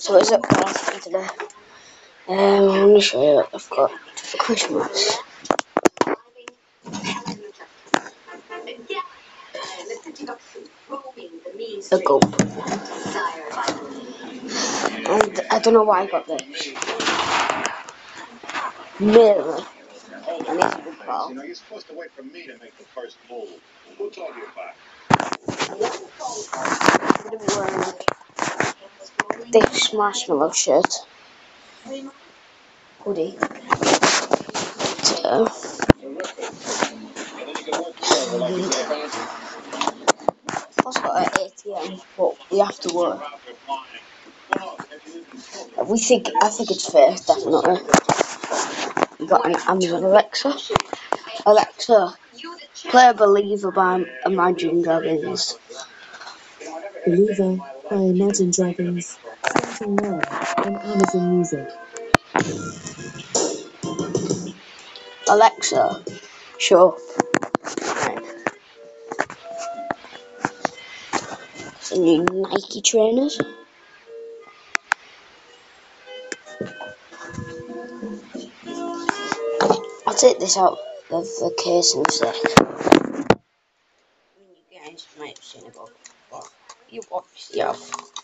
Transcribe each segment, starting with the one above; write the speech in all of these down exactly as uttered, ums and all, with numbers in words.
So is it for today? Um, I'm going to show you what I've got for Christmas. A gulp. And I don't know why I got this. Really? I need a big ball. You know, you're supposed to wait for me to make the first move. Who told you about? I'm going to be wearing this marshmallow shirt. Hoodie. So, also got an A T M, but we have to work. We think, I think it's fair, definitely. We got an Amazon Alexa. Alexa, play Believer by Imagine Dragons. Believer by Imagine Dragons, starting now on Amazon Music. Alexa, sure. Right. Some new Nike trainers. I'll take this out of the case in a sec. I mean, you guys might have seen it, but well, you obviously have.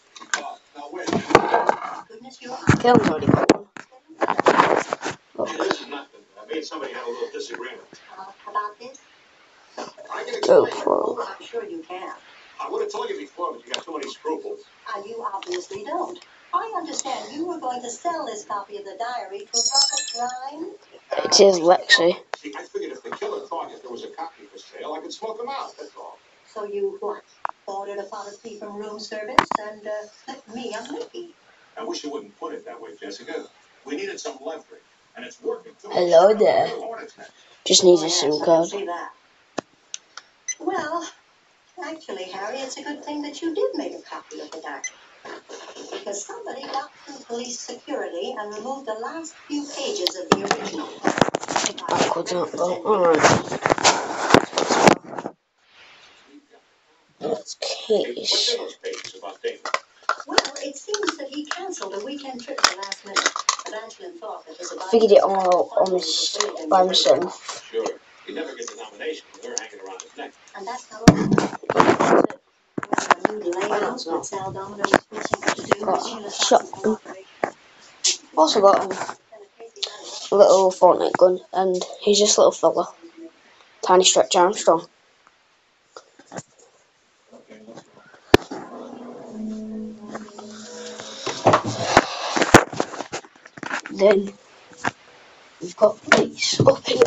Killen's already got one. Look. I made somebody have a little disagreement. About this? GoPro. I'm sure you can. I would have told you before, but you got too many scruples. Uh, you obviously don't. I understand you were going to sell this copy of the diary to Robert Rhine. It is Lexi. See, I figured if the killer thought if there was a copy for sale, I could smoke him out, that's all. So you what? Ordered a policy from room service and uh, slipped me a Mickey. I wish you wouldn't put it that way, Jessica. We needed some leverage, and it's working too. Hello there. Just need Oh, a yes, SIM I can card. see that. Well, actually, Harry, it's a good thing that you did make a copy of the diary. Because somebody got through police security and removed the last few pages of the original. Take it backwards, not go. Alright. That's case. Well, it seems that he cancelled a weekend trip at the last minute. Evangeline thought that his Figured it all almost by myself. Sure. He never gets a nomination with her hanging around his neck. And that's how it a new layout that Sal Domino was forcing him to do. Got a shotgun. Also got um, a little Fortnite gun, and he's just a little fella. Tiny Stretch Armstrong. Then we've got this up here.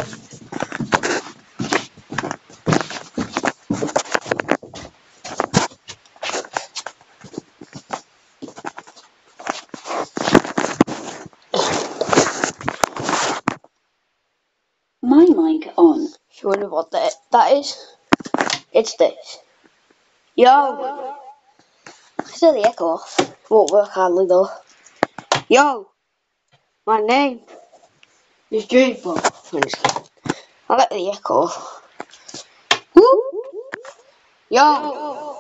My mic on. If you wonder what that, that is, it's this. Yo! I said the echo off. Won't work hardly though. Yo! My name is Dreadful. I like the echo. Woo! Yo!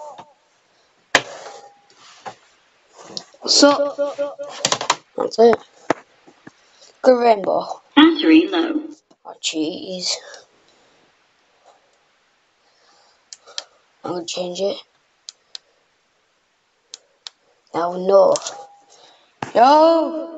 What's up? That's it. Good rainbow. Battery low. Oh, jeez. I'm gonna change it. Now no. Yo!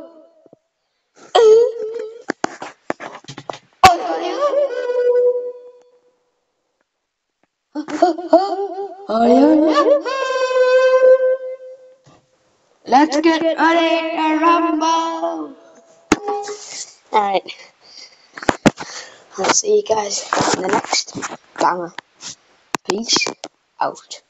Let's get ready to rumble! Alright. I'll see you guys in the next banger. Peace out.